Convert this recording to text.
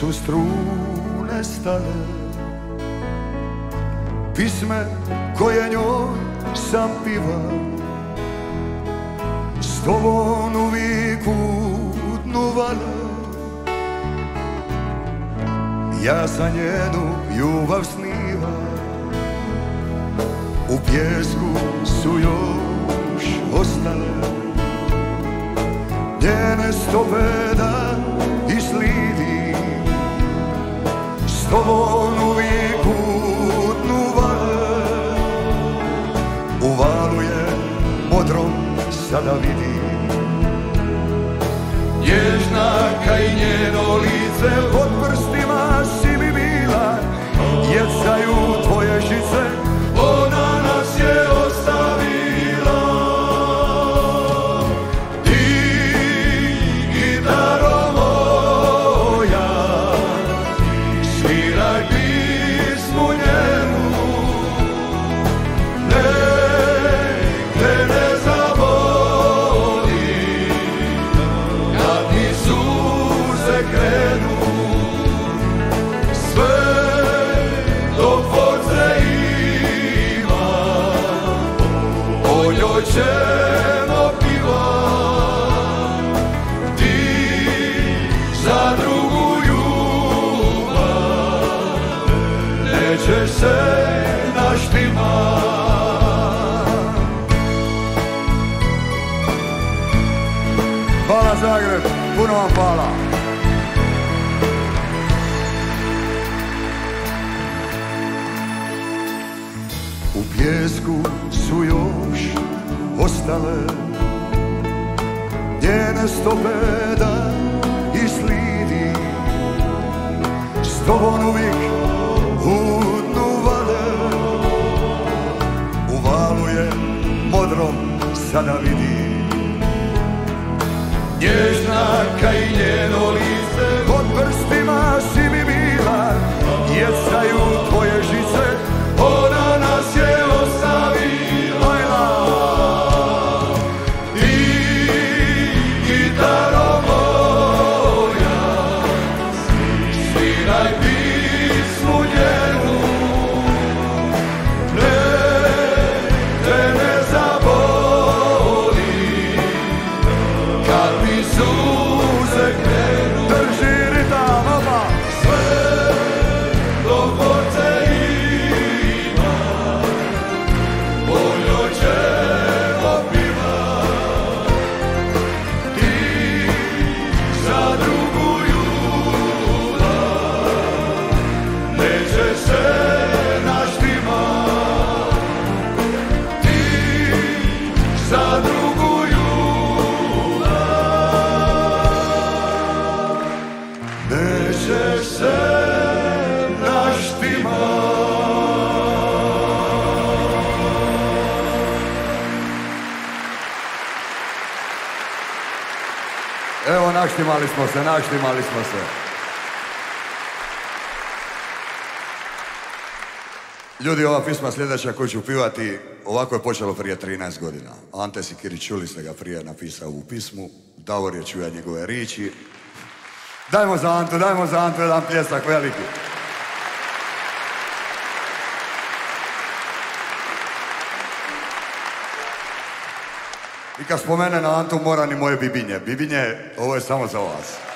su strune stale, pisme koje njoj sam pivao, s tobom uvijek u dnu vale. Ja sam njenu ljubav sniva, u pjesku su još ostale njene stope da islidi, s tobom uvijek u dnu vale. U valu je modrom sada vidi, nježna kaj njeno lice, pod prstima si mi bila, jecaju tvoje žice, ona nas je ostavila. Ti, gitaro moja, sviraj pismu njemu, nek te ne zaboli kad ti suze krenu. Sve dok force ima, o njoj ćemo pivat. Ti za drugu ljubav nećeš se naštimat. Hvala Zagreb, puno vam hvala. U pjesku su još ostale njene stope da islidi, s tobom uvijek u dnu vale. U valu je modrom sada vidi, nježna kaj njeno lice, pod prstima si mi bila, jecaju tvoje žice, ona nas je ostavila. Ti, gitaro moja, sviraj pismu njenu, nek te ne zaboli kad mi suze krenu. Drži ritam, oba! Sve dok force ima, o njoj ćemo pivat. Ti za drugu ljubav nećeš se naštimat. Ti za drugu ljubav nećeš se naštimat. Evo, naštimali smo se, naštimali smo se. Ljudi, ova pisma sljedeća koju ću pivati, ovako je počelo prije 13 godina. Ante Sikirić, čuli ste ga prije, napisao ovu pismu. Davor je čuja njegove riči. Dajmo za Antu jedan pljesak veliki. I kad spomene na Antu, mora ni moje Bibinje. Bibinje, ovo je samo za vas.